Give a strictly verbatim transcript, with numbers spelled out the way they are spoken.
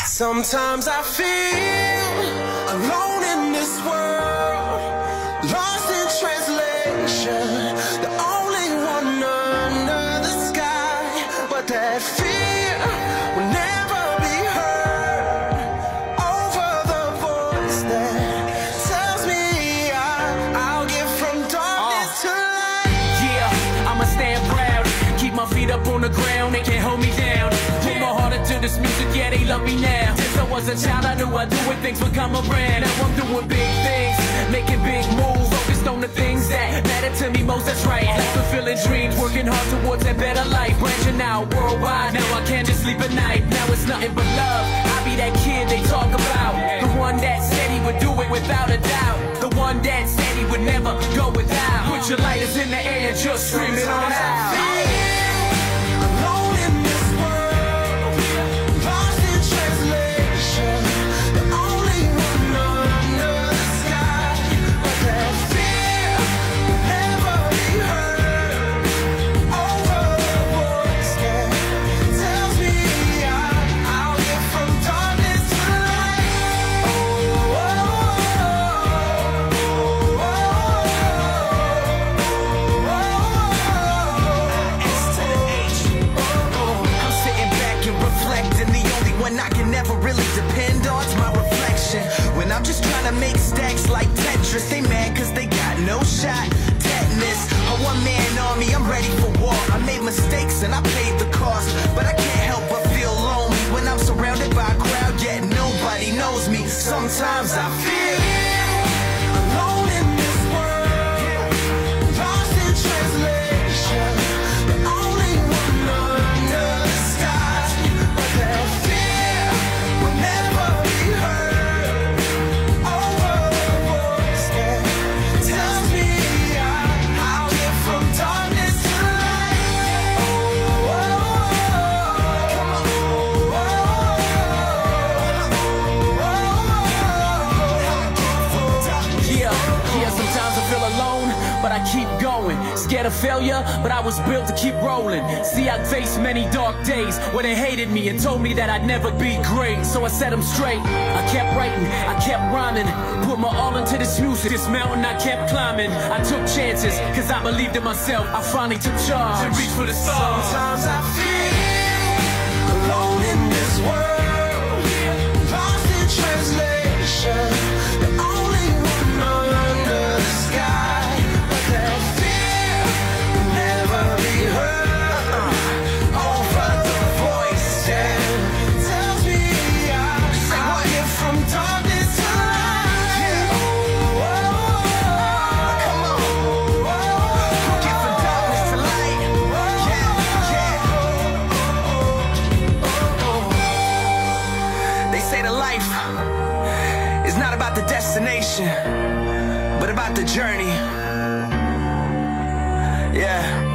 Sometimes I feel alone in this world, lost in translation, the only one under the sky. But that fear will never be heard over the voice that tells me I, I'll get from darkness uh. to light. Yeah, I'ma stand proud, keep my feet up on the ground, they can't hold me down. Put my heart into this music, yeah, they love me now. Since I was a child, I knew I'd do it, things would come around. Now I'm doing big things, making big moves, focused on the things that matter to me most, that's right. Fulfilling dreams, working hard towards that better life. Branching out worldwide, now I can't just sleep at night. Now it's nothing but love, I be that kid they talk about. The one that said he would do it without a doubt. The one that said he would never go without. Put your lighters in the air and just scream it on out. I can never really depend on it's my reflection. When I'm just trying to make stacks like Tetris, they mad cause they got no shot. Tetanus, a one-man army, I'm ready for war. I made mistakes and I paid the cost, but I can't help but feel lonely when I'm surrounded by a crowd, yet nobody knows me. Sometimes I feel alone in this world, lost in translation, the only one under the sky. But that fear will never be heard over the voice that tells me I, I'll get from darkness to light. Oh, oh, oh, come on. Oh, oh, oh, yeah, yeah, sometimes I feel alone, but I keep going. Scared of failure, but I was built to keep rolling. See, I faced many dark days where they hated me and told me that I'd never be great. So I set them straight, I kept writing, I kept rhyming, put my all into this music. This mountain I kept climbing, I took chances, cause I believed in myself. I finally took charge and reached for the stars. Sometimes I feel alone in this world, lost in translation, the only one under the sky. But that fear will never be heard over the voice that tells me I, I'll get from darkness to light. Oh, oh, oh, come on. Oh, oh, get from darkness to light. Yeah, yeah. They say that life is not about the destination, but about the journey. Yeah.